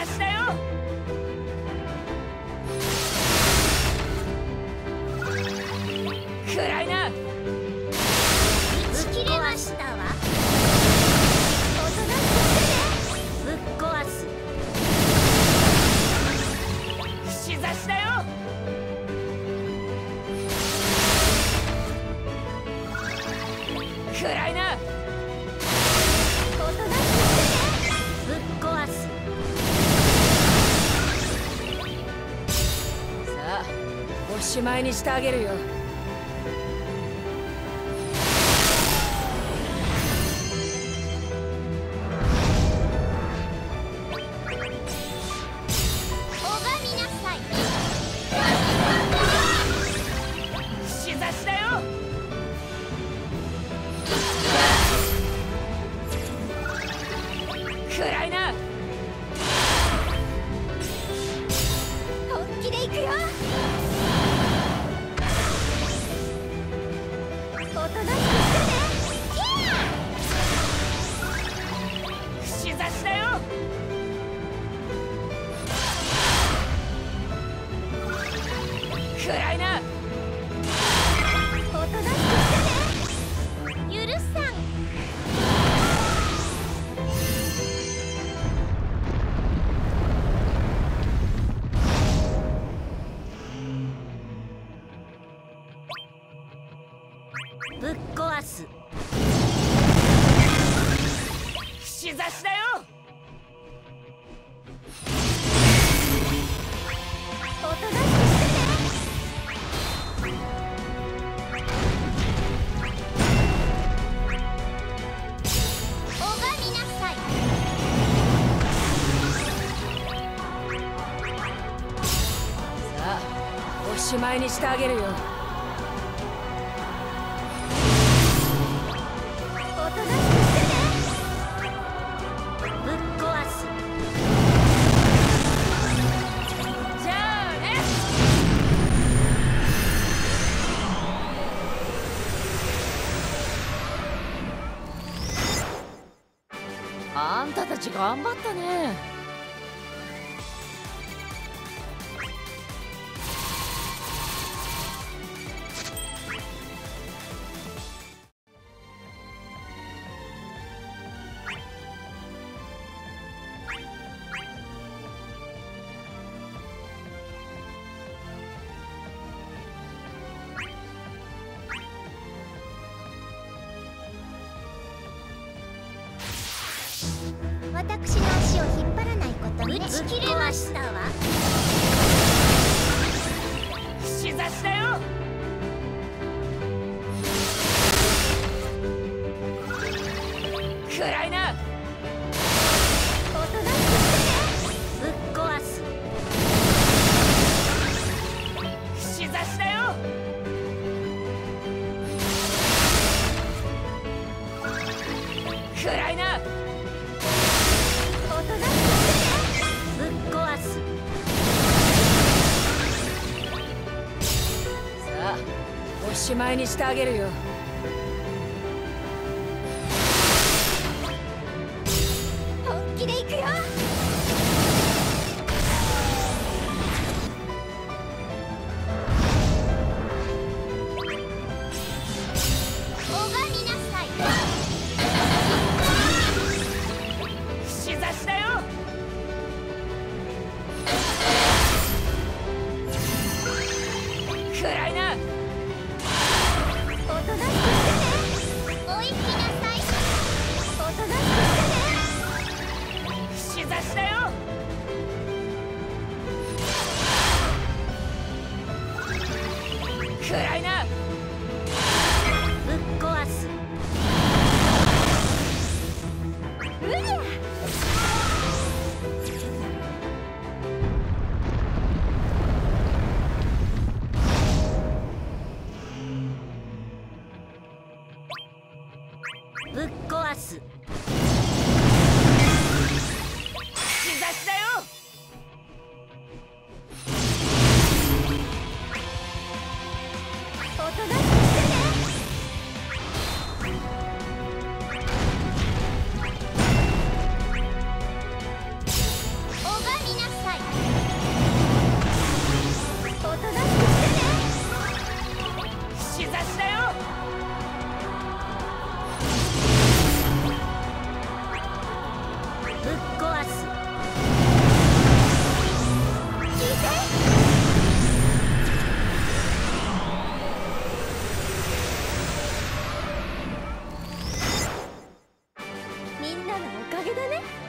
差しだよ。暗いな。 打ち切れましたわ。おとなしくしてね。ぶっ壊す。 串刺しだよ。暗いな。 おとなしくしてね。ぶっ壊す。 さあ、おしまいにしてあげるよ。暗いな。 本気でいくよ。おとなしくしてね。 串刺しだよ。暗いな。 おとなしくしてね。許さん。ぶっ壊す。 串刺しだよ。 おとなしくしてね。拝みなさい。 さあ、おしまいにしてあげるよ。あんたたち頑張ったね。 私の足を引っ張らないことね。打ち切れましたわ。 串刺しだよ。暗いな。 おとなしくしてね。ぶっ壊す。 串刺しだよ。暗いな。 おとなしくしてね。ぶっ壊す。 さあ、おしまいにしてあげるよ。 本気でいくよ。拝みなさい。 串刺しだよ。暗いな。 おとなしくしてね。お行きなさい。おとなしくしてね。 串刺しだよ。暗いな。 ぶっ壊す。うりゃ。ぶっ壊す。 串刺しだよ。 壊す。聞いて。みんなのおかげだね。